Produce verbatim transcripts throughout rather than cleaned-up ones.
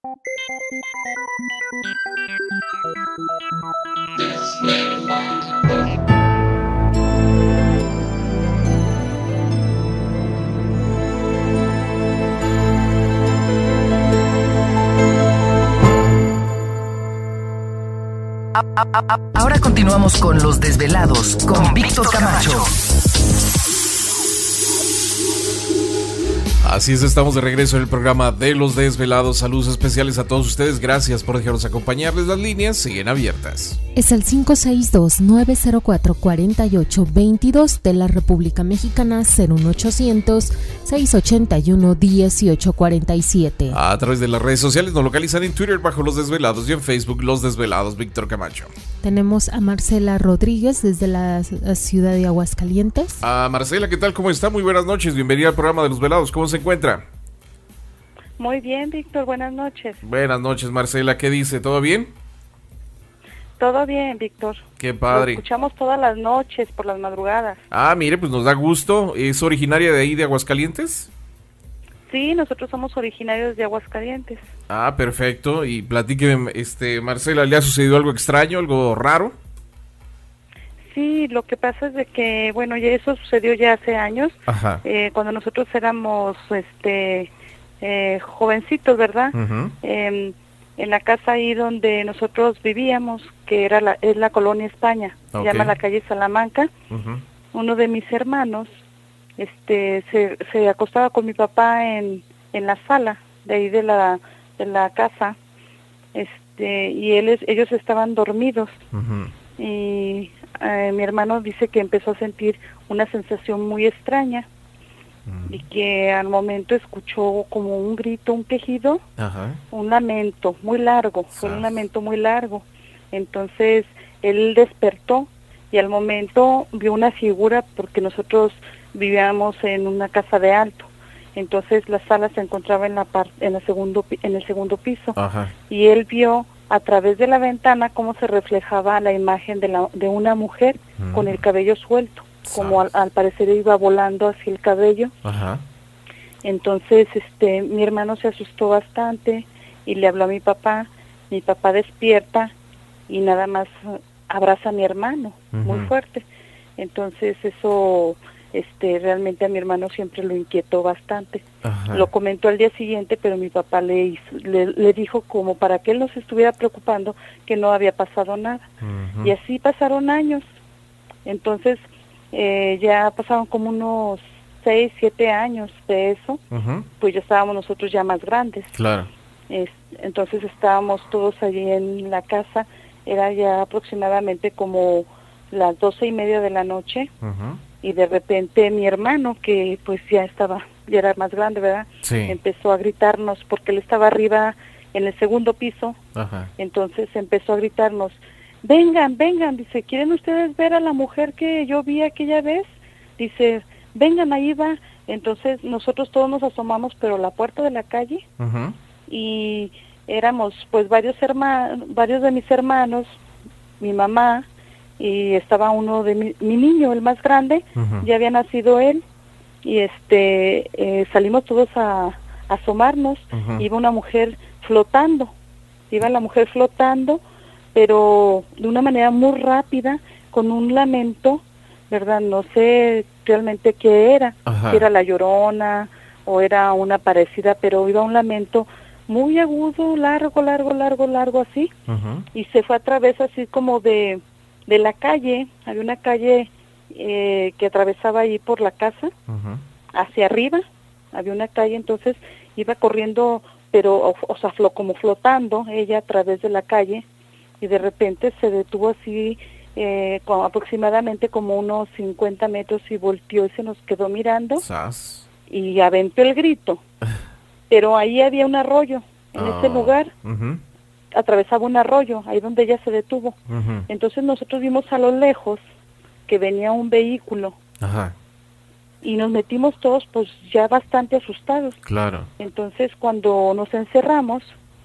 Ahora continuamos con Los Desvelados con Víctor Camacho. Así es, estamos de regreso en el programa de Los Desvelados. Saludos especiales a todos ustedes. Gracias por dejarnos acompañarles. Las líneas siguen abiertas. Es el cinco seis dos, nueve cero cuatro, cuatro ocho dos dos de la República Mexicana, cero uno ochocientos, seiscientos ochenta y uno, dieciocho cuarenta y siete. A través de las redes sociales nos localizan en Twitter bajo Los Desvelados y en Facebook Los Desvelados Víctor Camacho. Tenemos a Marcela Rodríguez desde la ciudad de Aguascalientes. A Marcela, ¿qué tal? ¿Cómo está? Muy buenas noches. Bienvenida al programa de Los Velados. ¿Cómo se encuentra? Muy bien, Víctor. Buenas noches. Buenas noches, Marcela. ¿Qué dice? ¿Todo bien? Todo bien, Víctor. Qué padre. Lo escuchamos todas las noches, por las madrugadas. Ah, mire, pues nos da gusto. ¿Es originaria de ahí, de Aguascalientes? Sí, nosotros somos originarios de Aguascalientes. Ah, perfecto. Y platíqueme, este, Marcela, ¿le ha sucedido algo extraño, algo raro? Sí, lo que pasa es de que, bueno, ya eso sucedió ya hace años. Ajá. Eh, cuando nosotros éramos, este, eh, jovencitos, ¿verdad? Uh-huh. Eh, en la casa ahí donde nosotros vivíamos, que era la, es la Colonia España, Okay. se llama la calle Salamanca. Uh-huh. Uno de mis hermanos, este, se, se acostaba con mi papá en, en la sala de ahí de la, de la casa, este, y él es, ellos estaban dormidos. Uh-huh. Y eh, mi hermano dice que empezó a sentir una sensación muy extraña. Y que al momento escuchó como un grito, un quejido, Ajá. un lamento muy largo, fue Sas. un lamento muy largo. Entonces él despertó y al momento vio una figura, porque nosotros vivíamos en una casa de alto. Entonces la sala se encontraba en la par- en el segundo pi- en el segundo piso. Ajá. Y él vio a través de la ventana cómo se reflejaba la imagen de la de una mujer Mm. con el cabello suelto, como al, al parecer iba volando hacia el cabello. Ajá. Entonces, este, mi hermano se asustó bastante y le habló a mi papá. Mi papá despierta y nada más uh, abraza a mi hermano, Ujú. muy fuerte. Entonces, eso, este, realmente a mi hermano siempre lo inquietó bastante. Ajá. Lo comentó al día siguiente, pero mi papá le, hizo, le, le dijo como para que él no se estuviera preocupando, que no había pasado nada. Ujú. Y así pasaron años. Entonces, eh, ya pasaron como unos seis, siete años de eso, Ujú. pues ya estábamos nosotros ya más grandes. Claro. Es, entonces estábamos todos allí en la casa, era ya aproximadamente como las doce y media de la noche, Ujú. y de repente mi hermano, que pues ya estaba, ya era más grande, ¿verdad? Sí. Empezó a gritarnos, porque él estaba arriba en el segundo piso. Ajá. Entonces empezó a gritarnos, vengan, vengan, dice, ¿quieren ustedes ver a la mujer que yo vi aquella vez? Dice, vengan, ahí va. Entonces nosotros todos nos asomamos, pero a la puerta de la calle, Ujú. y éramos pues varios hermanos, varios de mis hermanos, mi mamá, y estaba uno de mi, mi niño, el más grande, Ujú. ya había nacido él, y este eh, salimos todos a, a asomarnos. Ujú. Iba una mujer flotando, iba la mujer flotando, pero de una manera muy rápida, con un lamento, ¿verdad? No sé realmente qué era, Ajá. si era la Llorona o era una parecida, pero iba un lamento muy agudo, largo, largo, largo, largo así, Ujú. y se fue a través así como de, de la calle, había una calle eh, que atravesaba ahí por la casa, Ujú. hacia arriba, había una calle, entonces iba corriendo, pero, o, o sea, flo, como flotando ella a través de la calle, y de repente se detuvo así, eh, como aproximadamente como unos cincuenta metros, y volteó y se nos quedó mirando, Sas. y aventó el grito. Pero ahí había un arroyo, en Ah. ese lugar Ujú. atravesaba un arroyo, ahí donde ella se detuvo. Ujú. Entonces nosotros vimos a lo lejos que venía un vehículo, Ajá. y nos metimos todos pues ya bastante asustados. Claro. Entonces cuando nos encerramos,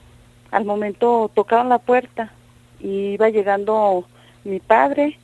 al momento tocaron la puerta y iba llegando mi padre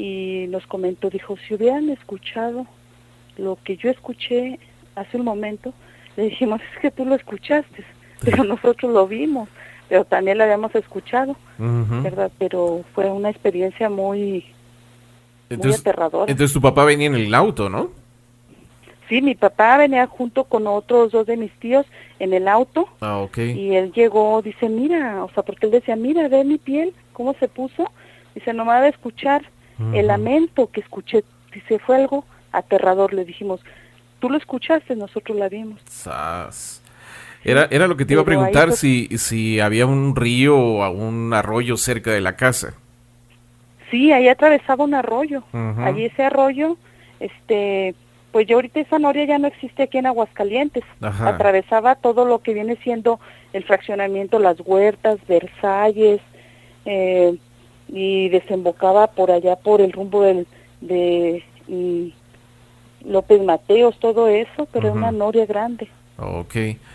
y nos comentó, dijo, si hubieran escuchado lo que yo escuché hace un momento, le dijimos, es que tú lo escuchaste, pero nosotros lo vimos, pero también lo habíamos escuchado, Ujú. ¿verdad? Pero fue una experiencia muy, Entonces, muy aterradora. entonces tu papá venía en el auto, ¿no? Sí, mi papá venía junto con otros dos de mis tíos en el auto Ah, ok. y él llegó, dice, mira, o sea, porque él decía, mira, ve mi piel, cómo se puso. Dice, nomás de escuchar el Ujú. lamento que escuché, dice, fue algo aterrador. Le dijimos, tú lo escuchaste, nosotros la vimos. Sas. Era, era lo que te iba a Pero ahí preguntar, fue- si, si había un río o un arroyo cerca de la casa. Sí, ahí atravesaba un arroyo. Ujú. Allí ese arroyo, este, pues yo ahorita esa noria ya no existe aquí en Aguascalientes. Ajá. Atravesaba todo lo que viene siendo el fraccionamiento, las huertas, Versalles, eh, y desembocaba por allá por el rumbo del, de mm, López Mateos, todo eso, pero era Ujú. una noria grande. Ok.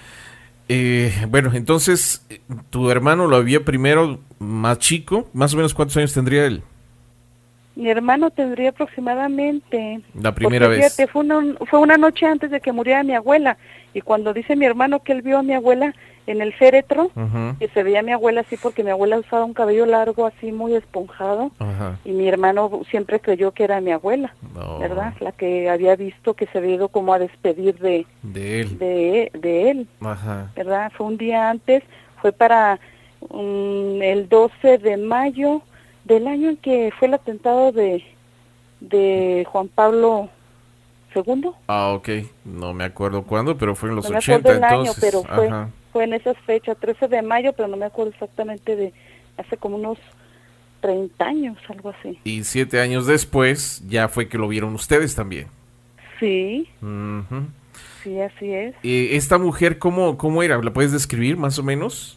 Eh, bueno, entonces, eh, tu hermano lo había primero más chico. ¿Más o menos cuántos años tendría él? Mi hermano tendría aproximadamente... La primera porque, vez. fíjate, fue una, fue una noche antes de que muriera mi abuela, y cuando dice mi hermano que él vio a mi abuela en el féretro, Ujú. que se veía a mi abuela así porque mi abuela usaba un cabello largo así muy esponjado, Ajá. y mi hermano siempre creyó que era mi abuela, No. ¿verdad? La que había visto que se había ido como a despedir de, De él. de, de él, Ajá. ¿verdad? Fue un día antes, fue para um, el doce de mayo del año en que fue el atentado de, de Juan Pablo segundo. Ah, ok. No me acuerdo cuándo, pero fue en los No me ochenta, acuerdo el año, entonces. pero fue, Ajá. fue en esas fechas, trece de mayo, pero no me acuerdo exactamente de, hace como unos treinta años, algo así. Y siete años después, ya fue que lo vieron ustedes también. Sí, Ujú. sí, así es. Eh, ¿Esta mujer cómo, cómo era? ¿La puedes describir más o menos?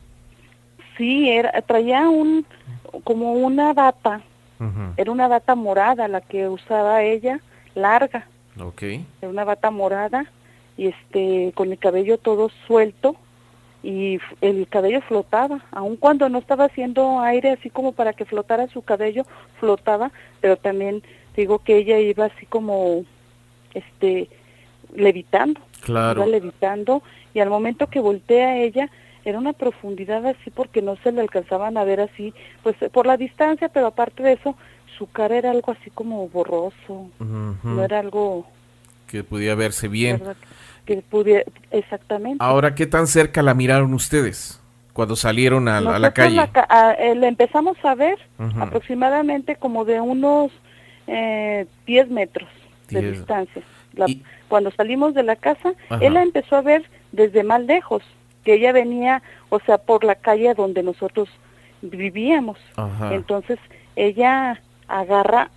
Sí, era, traía un, como una bata, Ujú. era una bata morada la que usaba ella, larga, Ok. era una bata morada, y este, con el cabello todo suelto, y f- el cabello flotaba, aun cuando no estaba haciendo aire así como para que flotara su cabello, flotaba, pero también digo que ella iba así como, este, levitando, Claro. iba levitando, y al momento que voltea ella, era una profundidad así porque no se le alcanzaban a ver así, pues por la distancia, pero aparte de eso, su cara era algo así como borroso, Ujú. no era algo, Que podía verse bien. ¿verdad? Que pudiera, exactamente. Ahora, ¿qué tan cerca la miraron ustedes cuando salieron a, la- a la Nosotros calle? la ca- a- eh, la empezamos a ver Ujú. aproximadamente como de unos eh, diez metros de Diez. distancia. La- Y- Cuando salimos de la casa, Ajá. él la empezó a ver desde más lejos, que ella venía, o sea, por la calle donde nosotros vivíamos. Ajá. Entonces, ella agarra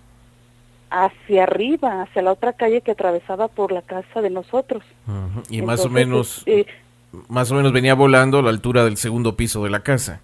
hacia arriba, hacia la otra calle que atravesaba por la casa de nosotros. Ujú. Y más o Entonces, menos, eh, más o menos venía volando a la altura del segundo piso de la casa.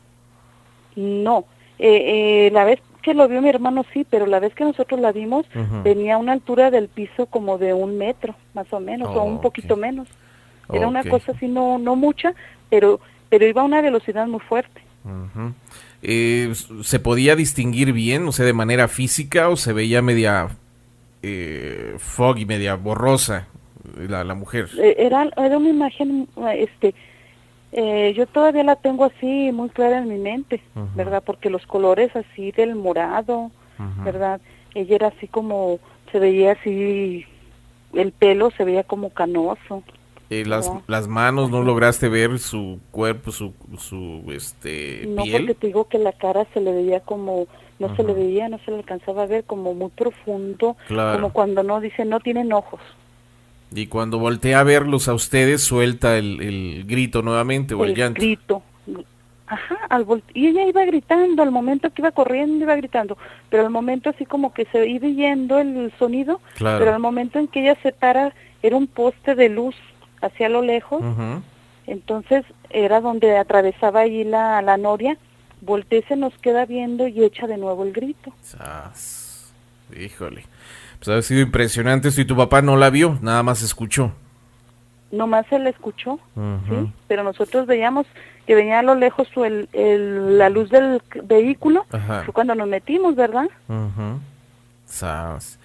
no, eh, eh, la vez que lo vio mi hermano sí, pero la vez que nosotros la vimos Ujú. venía a una altura del piso como de un metro, más o menos, Oh, o un poquito ok. menos. Era una Ok. cosa así, no no mucha, pero pero iba a una velocidad muy fuerte. Ujú. Eh, ¿Se podía distinguir bien, o sea, de manera física, o se veía media eh, foggy, media borrosa la, la mujer? Eh, era era una imagen, eh, este, eh, yo todavía la tengo así muy clara en mi mente, Ujú. ¿verdad? Porque los colores así del morado, Ujú. ¿verdad? Ella era así como, se veía así, el pelo se veía como canoso. Eh, las, ¿verdad? las manos, ¿no lograste ver su cuerpo, su, su este, No, piel? porque te digo que la cara se le veía como, no se le Ujú. veía, no se le alcanzaba a ver, como muy profundo, Claro. como cuando no dicen no tienen ojos. Y cuando voltea a verlos a ustedes, suelta el, el grito nuevamente o el, El llanto. grito. Ajá, al volt- y ella iba gritando, al momento que iba corriendo iba gritando, pero al momento así como que se iba yendo el sonido, Claro. pero al momento en que ella se para, era un poste de luz hacia lo lejos, Ujú. entonces era donde atravesaba allí la, la noria, voltea, se nos queda viendo y echa de nuevo el grito. Sas. Híjole. Pues ha sido impresionante esto y tu papá no la vio, nada más escuchó. Nomás se le escuchó, Ujú. ¿sí? Pero nosotros veíamos que venía a lo lejos su- el, el- la luz del c- vehículo, Ajá. fue cuando nos metimos, ¿verdad? Ujú. Sas.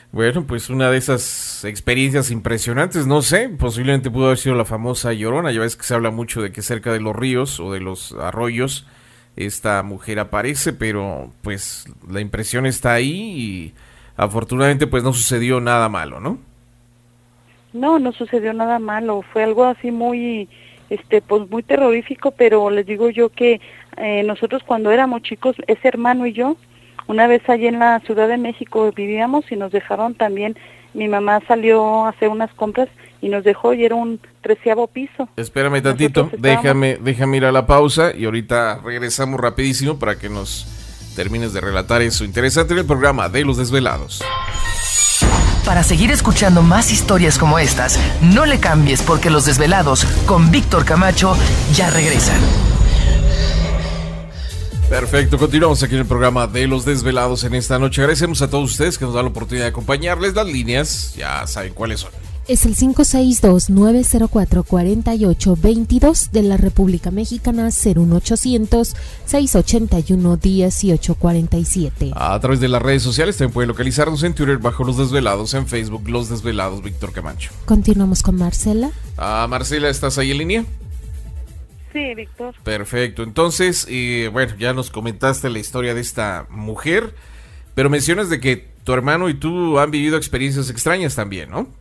Bueno, pues una de esas experiencias impresionantes, no sé, posiblemente pudo haber sido la famosa Llorona. Ya ves que se habla mucho de que cerca de los ríos o de los arroyos esta mujer aparece, pero pues la impresión está ahí y afortunadamente pues no sucedió nada malo, ¿no? No, no sucedió nada malo, fue algo así muy, este, pues muy terrorífico, pero les digo yo que eh, nosotros cuando éramos chicos, ese hermano y yo, una vez allí en la Ciudad de México vivíamos y nos dejaron también, mi mamá salió a hacer unas compras y nos dejó y era un treceavo piso. Espérame tantito, déjame, déjame ir a la pausa y ahorita regresamos rapidísimo para que nos termines de relatar eso interesante en el programa de Los Desvelados. Para seguir escuchando más historias como estas, no le cambies porque Los Desvelados con Víctor Camacho ya regresan. Perfecto, continuamos aquí en el programa de Los Desvelados en esta noche. Agradecemos a todos ustedes que nos dan la oportunidad de acompañarles. Las líneas ya saben cuáles son. Es el cinco seis dos, nueve cero cuatro, cuatro ocho dos dos de la República Mexicana, cero uno ochocientos, seiscientos ochenta y uno, dieciocho cuarenta y siete. A través de las redes sociales también pueden localizarnos en Twitter bajo Los Desvelados, en Facebook Los Desvelados Víctor Camacho. Continuamos con Marcela. Ah, Marcela, ¿estás ahí en línea? Sí, Víctor. Perfecto, entonces, eh, bueno, ya nos comentaste la historia de esta mujer, pero mencionas de que tu hermano y tú han vivido experiencias extrañas también, ¿no?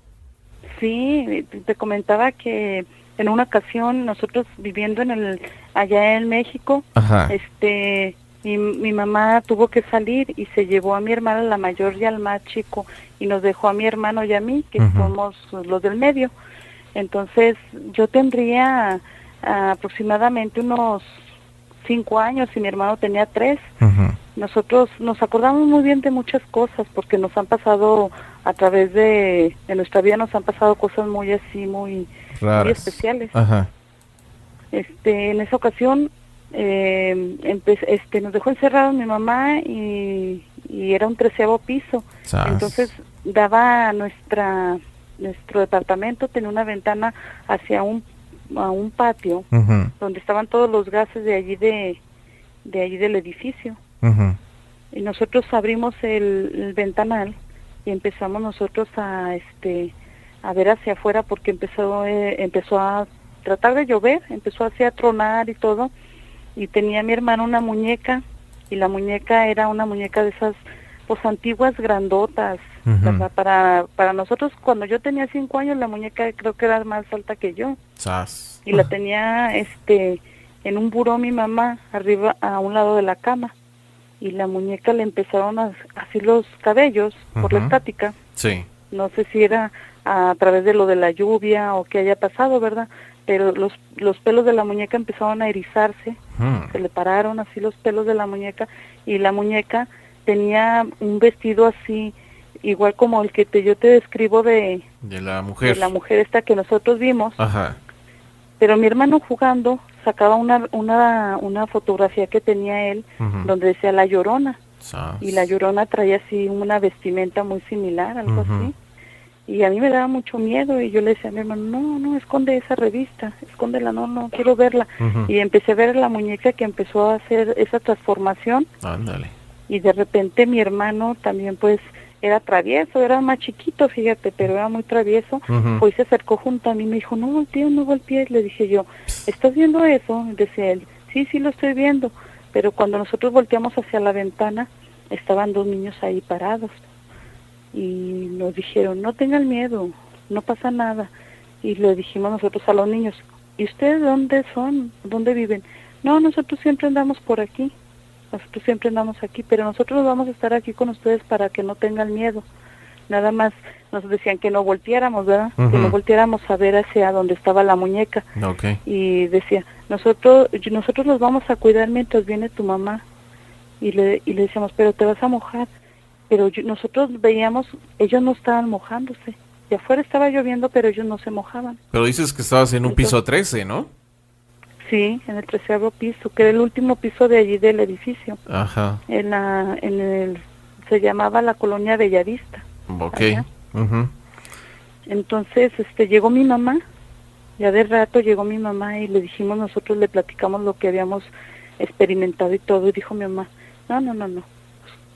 Sí, te comentaba que en una ocasión nosotros viviendo en el allá en México, Ajá. este, mi, mi mamá tuvo que salir y se llevó a mi hermana, la mayor y al más chico, y nos dejó a mi hermano y a mí, que uh-huh. somos los del medio. Entonces, yo tendría aproximadamente unos cinco años y mi hermano tenía tres. Uh-huh. Nosotros nos acordamos muy bien de muchas cosas porque nos han pasado a través de, de nuestra vida, nos han pasado cosas muy así, muy, muy especiales. Ajá. Este, en esa ocasión eh, empe- este, nos dejó encerrados mi mamá y, y era un treceavo piso. ¿Sabes? Entonces daba nuestra nuestro departamento, tenía una ventana hacia un a un patio uh-huh. donde estaban todos los gases de allí de de allí del edificio. Uh-huh. Y nosotros abrimos el, el ventanal y empezamos nosotros a este a ver hacia afuera porque empezó eh, empezó a tratar de llover, empezó así a tronar y todo, y tenía mi hermano una muñeca y la muñeca era una muñeca de esas pues antiguas grandotas. Uh-huh. ¿Verdad? Para para nosotros cuando yo tenía cinco años la muñeca creo que era más alta que yo. Sas. Y la tenía este en un buró mi mamá arriba a un lado de la cama y la muñeca le empezaron a así los cabellos uh-huh. por la estática. Sí. No sé si era a través de lo de la lluvia o qué haya pasado, ¿verdad? Pero los los pelos de la muñeca empezaron a erizarse, uh-huh. se le pararon así los pelos de la muñeca y la muñeca tenía un vestido así igual como el que te, yo te describo de, de la mujer de la mujer esta que nosotros vimos. Ajá. Pero mi hermano jugando sacaba una una una fotografía que tenía él uh-huh. donde decía La Llorona. Sas. Y La Llorona traía así una vestimenta muy similar, algo uh-huh. así. Y a mí me daba mucho miedo y yo le decía a mi hermano, no, no, esconde esa revista, escóndela, no, no, quiero verla. Uh-huh. Y empecé a ver la muñeca que empezó a hacer esa transformación. Ándale. Y de repente mi hermano también pues era travieso, era más chiquito, fíjate, pero era muy travieso, uh-huh. pues se acercó junto a mí y me dijo, no voltees, no voltees, le dije yo, ¿estás viendo eso? Decía él, sí, sí lo estoy viendo, pero cuando nosotros volteamos hacia la ventana, estaban dos niños ahí parados, y nos dijeron, no tengan miedo, no pasa nada, y le dijimos nosotros a los niños, ¿y ustedes dónde son? ¿Dónde viven? No, nosotros siempre andamos por aquí. Nosotros siempre andamos aquí, pero nosotros vamos a estar aquí con ustedes para que no tengan miedo. Nada más nos decían que no volteáramos, ¿verdad? Uh-huh. Que no volteáramos a ver hacia donde estaba la muñeca. Okay. Y decía, nosotros nosotros los vamos a cuidar mientras viene tu mamá. Y le y le decíamos, pero te vas a mojar. Pero yo, nosotros veíamos, ellos no estaban mojándose. De afuera estaba lloviendo, pero ellos no se mojaban. Pero dices que estabas en un Entonces, piso trece, ¿no? Sí, en el treceavo piso, que era el último piso de allí del edificio. Ajá. En la, en el, se llamaba la colonia Bellavista. Okay. Uh-huh. Entonces, este, llegó mi mamá, ya de rato llegó mi mamá y le dijimos, nosotros le platicamos lo que habíamos experimentado y todo, y dijo mi mamá, no, no, no, no,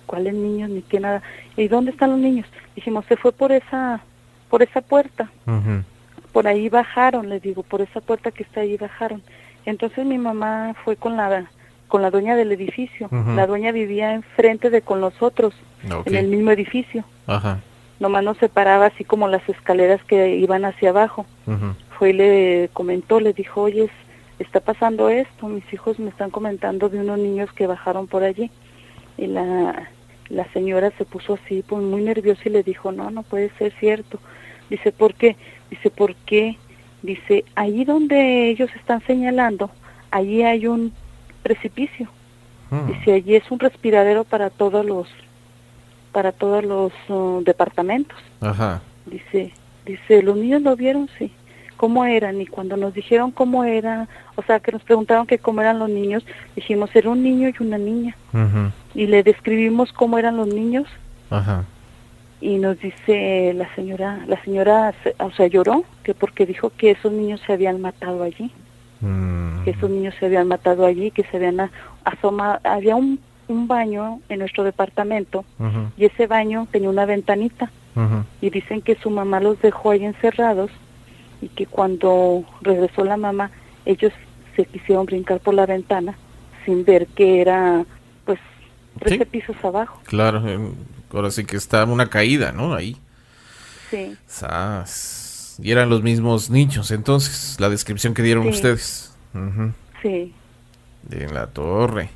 ¿cuáles niños? Ni qué nada. ¿Y dónde están los niños? Dijimos, se fue por esa, por esa puerta. Uh-huh. Por ahí bajaron, le digo, por esa puerta que está ahí bajaron. Entonces mi mamá fue con la con la dueña del edificio. Uh-huh. La dueña vivía enfrente de con nosotros, okay, en el mismo edificio. Ajá. Nomás nos separaba así como las escaleras que iban hacia abajo. Uh-huh. Fue y le comentó, le dijo, oye, está pasando esto, mis hijos me están comentando de unos niños que bajaron por allí. Y la, la señora se puso así, pues muy nerviosa y le dijo, no, no puede ser cierto. Dice, ¿por qué? Dice, ¿por qué? Dice, ahí donde ellos están señalando, allí hay un precipicio. Hmm. Dice, allí es un respiradero para todos los, para todos los uh, departamentos. Ajá. Dice, dice, ¿los niños lo vieron? Sí. ¿Cómo eran? Y cuando nos dijeron cómo eran, o sea, que nos preguntaron que cómo eran los niños, dijimos, era un niño y una niña. Uh-huh. Y le describimos cómo eran los niños. Ajá. Y nos dice la señora, la señora, o sea, lloró, que porque dijo que esos niños se habían matado allí. Uh-huh. Que esos niños se habían matado allí, que se habían asomado. Había un, un baño en nuestro departamento, uh-huh, y ese baño tenía una ventanita. Uh-huh. Y dicen que su mamá los dejó ahí encerrados, y que cuando regresó la mamá, ellos se quisieron brincar por la ventana sin ver que era, pues, trece ¿sí? pisos abajo. Claro, ahora sí que está una caída, ¿no? Ahí. Sí. Sas. Y eran los mismos niños, entonces, la descripción que dieron, sí, ustedes. Uh-huh. Sí. En la torre.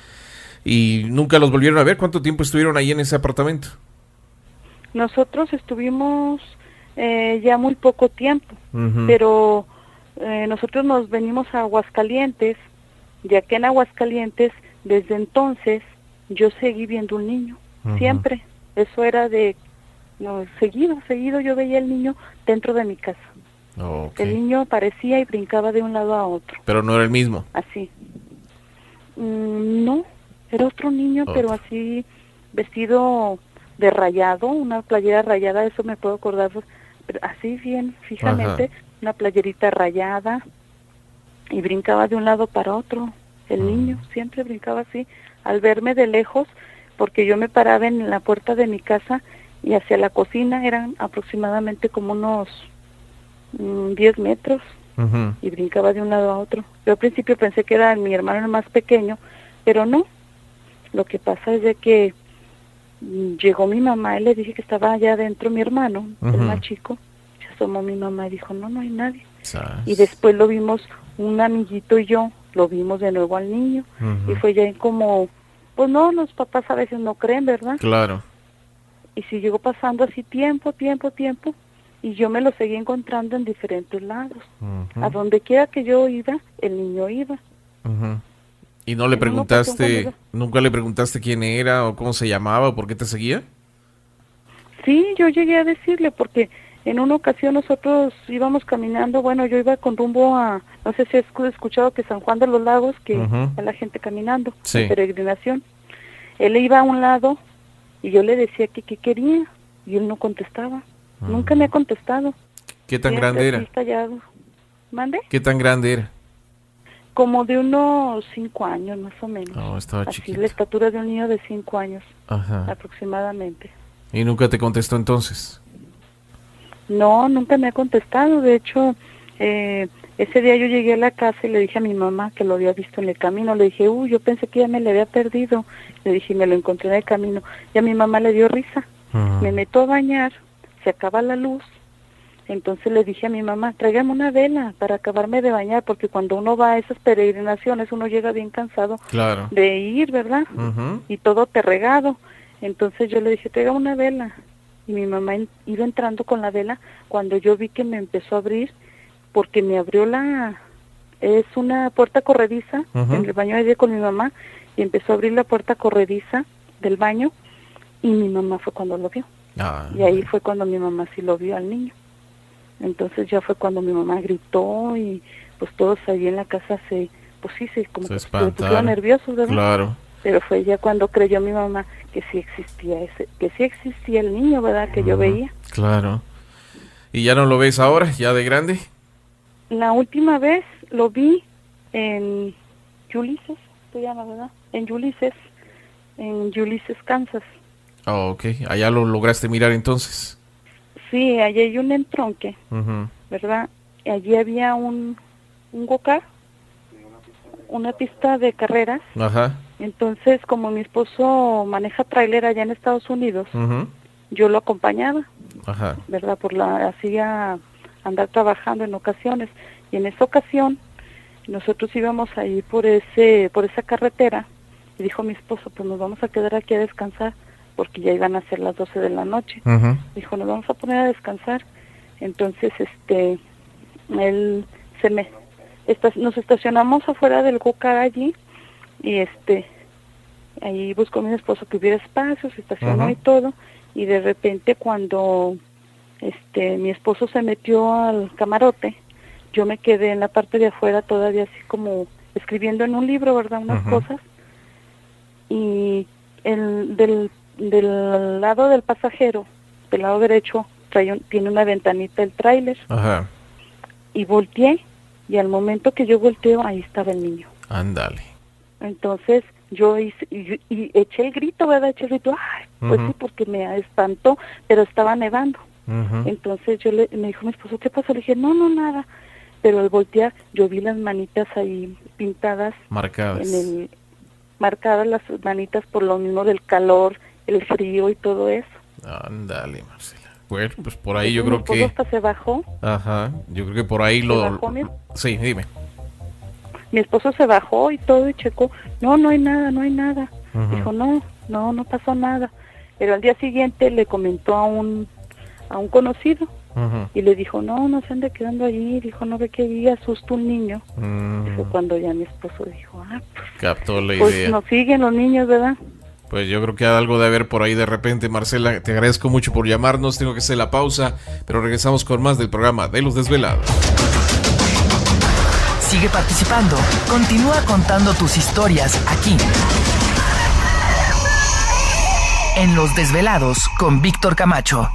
¿Y nunca los volvieron a ver? ¿Cuánto tiempo estuvieron ahí en ese apartamento? Nosotros estuvimos... Eh, ya muy poco tiempo, uh-huh, pero eh, nosotros nos venimos a Aguascalientes, ya que en Aguascalientes, desde entonces, yo seguí viendo un niño, uh-huh, siempre, eso era de, no, seguido, seguido yo veía el niño dentro de mi casa. Okay. El niño aparecía y brincaba de un lado a otro. ¿Pero no era el mismo? Así. Mm, no, era otro niño, otro, pero así, vestido de rayado, una playera rayada, eso me puedo acordar, pero así bien, fijamente, ajá, una playerita rayada, y brincaba de un lado para otro, el uh-huh, niño, siempre brincaba así, al verme de lejos, porque yo me paraba en la puerta de mi casa, y hacia la cocina eran aproximadamente como unos mmm, diez metros, uh-huh, y brincaba de un lado a otro. Yo al principio pensé que era mi hermano el más pequeño, pero no, lo que pasa es de que llegó mi mamá y le dije que estaba allá adentro mi hermano, uh-huh, el más chico. Se asomó mi mamá y dijo, no, no hay nadie. ¿Sabes? Y después lo vimos, un amiguito y yo, lo vimos de nuevo al niño. Uh-huh. Y fue ya como, pues no, los papás a veces no creen, ¿verdad? Claro. Y siguió pasando así tiempo, tiempo, tiempo. Y yo me lo seguí encontrando en diferentes lados. Uh-huh. A donde quiera que yo iba, el niño iba. Uh-huh. ¿Y no le preguntaste, nunca le preguntaste quién era o cómo se llamaba o por qué te seguía? Sí, yo llegué a decirle porque en una ocasión nosotros íbamos caminando, bueno, yo iba con rumbo a, no sé si has escuchado que San Juan de los Lagos, que uh-huh, va la gente caminando, sí, en peregrinación. Él iba a un lado y yo le decía que qué quería y él no contestaba, uh-huh, nunca me ha contestado. ¿Qué tan grande era? Callado. ¿Mande? ¿Qué tan grande era? Como de unos cinco años, más o menos. Oh, estaba así, chiquito. La estatura de un niño de cinco años, ajá, aproximadamente. ¿Y nunca te contestó entonces? No, nunca me ha contestado. De hecho, eh, ese día yo llegué a la casa y le dije a mi mamá que lo había visto en el camino. Le dije, uy, yo pensé que ya me le había perdido. Le dije, me lo encontré en el camino. Y a mi mamá le dio risa. Uh-huh. Me meto a bañar, se acaba la luz. Entonces le dije a mi mamá, tráigame una vela para acabarme de bañar, porque cuando uno va a esas peregrinaciones uno llega bien cansado, claro, de ir, ¿verdad? Uh-huh. Y todo terregado. Entonces yo le dije, tráigame una vela. Y mi mamá en, iba entrando con la vela cuando yo vi que me empezó a abrir, porque me abrió la... Es una puerta corrediza, uh-huh, en el baño de con mi mamá, y empezó a abrir la puerta corrediza del baño, y mi mamá fue cuando lo vio. Ah, y ahí fue cuando mi mamá sí lo vio al niño. Entonces ya fue cuando mi mamá gritó y pues todos ahí en la casa se, pues sí, se, como se, que se pusieron nerviosos, ¿verdad? Claro. Pero fue ya cuando creyó mi mamá que sí existía ese, que sí existía el niño, ¿verdad? Que uh-huh, yo veía. Claro. ¿Y ya no lo ves ahora, ya de grande? La última vez lo vi en Ulises, se llama, ¿verdad? En Ulises, en Ulysses, Kansas. Oh, ok, allá lo lograste mirar entonces. Sí, allí hay un entronque, Uh-huh. ¿verdad? Y allí había un, un go-kart, una pista de carreras. Ajá. Entonces, como mi esposo maneja tráiler allá en Estados Unidos, Uh-huh. yo lo acompañaba, Ajá. ¿verdad? Por la hacía andar trabajando en ocasiones. Y en esa ocasión, nosotros íbamos ahí por ese por esa carretera, y dijo mi esposo, pues nos vamos a quedar aquí a descansar, porque ya iban a ser las doce de la noche. Uh-huh. Dijo, nos vamos a poner a descansar. Entonces, este, él se me, esta, nos estacionamos afuera del go-kart allí, y este, ahí buscó mi esposo que hubiera espacio, se estacionó Uh-huh. y todo, y de repente cuando, este, mi esposo se metió al camarote, yo me quedé en la parte de afuera todavía así como escribiendo en un libro, ¿verdad? Unas Uh-huh. cosas, y el del del lado del pasajero, del lado derecho, trae un, tiene una ventanita el tráiler, Ajá. y volteé, y al momento que yo volteo, ahí estaba el niño. Ándale. Entonces yo hice, y, y eché el grito, ¿verdad? Eché el grito, ay, pues Ujú. sí, porque me espantó, pero estaba nevando. Uh-huh. Entonces yo le, me dijo mi esposo, ¿qué pasó? Le dije, no, no, nada. Pero al voltear, yo vi las manitas ahí pintadas, Marcadas. en el, marcadas las manitas por lo mismo del calor, el frío y todo eso. Ándale, Marcela. Bueno, pues por ahí yo Entonces, creo mi esposo que... hasta se bajó, Ajá, yo creo que por ahí se lo... bajó mi, Sí, dime. mi esposo se bajó y todo y checó, no, no hay nada, no hay nada. Ujú. Dijo, no, no, no pasó nada. Pero al día siguiente le comentó a un a un conocido Ujú. y le dijo, no, no se ande quedando allí. Dijo, no ve que ahí asusta un niño. Mm, Fue cuando ya mi esposo dijo, ah, pues, captó la pues idea. nos siguen los niños, ¿verdad? Pues yo creo que hay algo de haber por ahí de repente, Marcela. Te agradezco mucho por llamarnos. Tengo que hacer la pausa, pero regresamos con más del programa de Los Desvelados. Sigue participando. Continúa contando tus historias aquí. En Los Desvelados con Víctor Camacho.